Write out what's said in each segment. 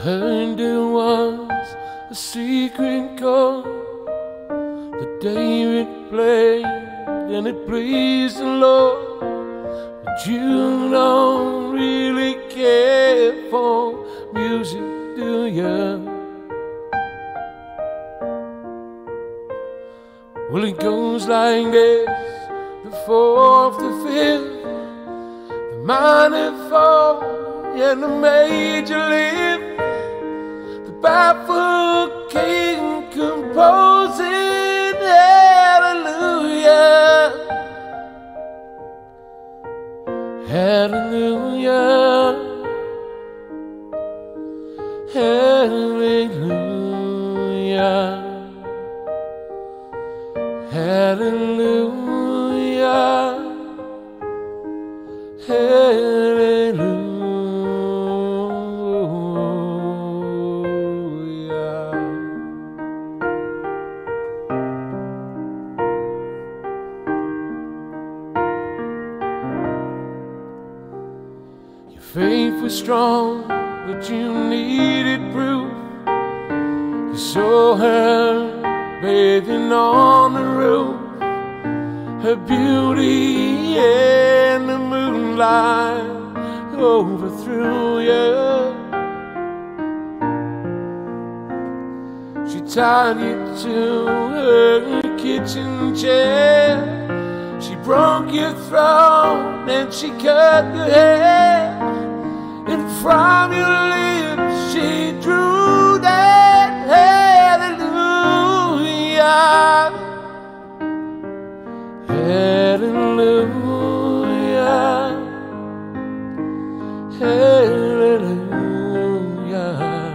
heard there was a secret chord that David played and it pleased the Lord. But you don't really care for music, do you? Well, it goes like this: the fourth, the fifth, the minor fall, and the major lift. The baffled king composing hallelujah, hallelujah, hallelujah, hallelujah, hallelujah. Your faith was strong, but you needed proof. You saw her bathing on the roof, her beauty and the moonlight overthrew you. She tied you to her kitchen chair, she broke your throat and she cut your hair, and from your lips she drew that hallelujah, hallelujah, hallelujah,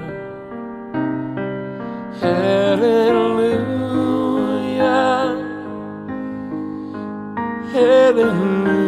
hallelujah, hallelujah.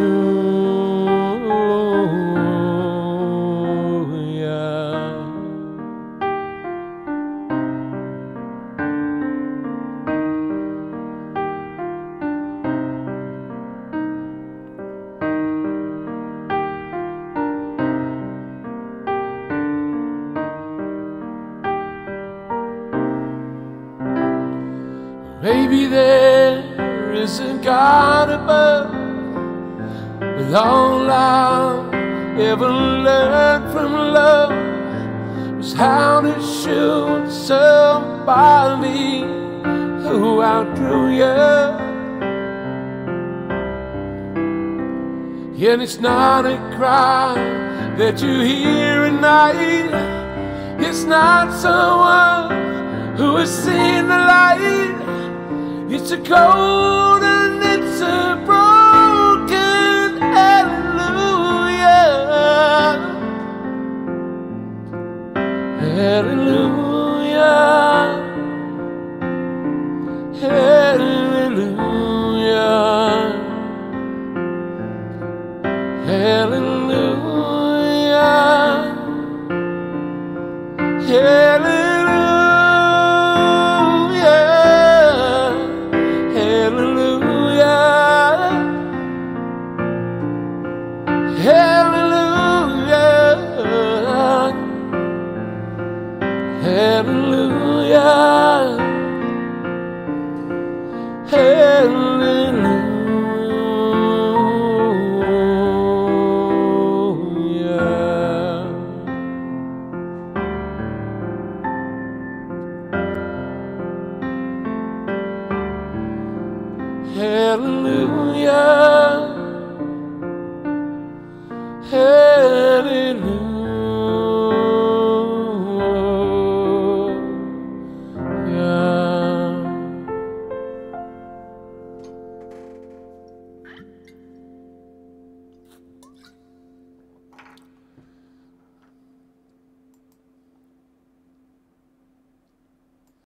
Maybe there is a God above, but all I've ever learned from love was how to shoot somebody who outgrew you. And it's not a cry that you hear at night, it's not someone who has seen the light. It's a cold and it's a broken hallelujah, hallelujah, hallelujah, hallelujah, hallelujah. Hallelujah, hallelujah.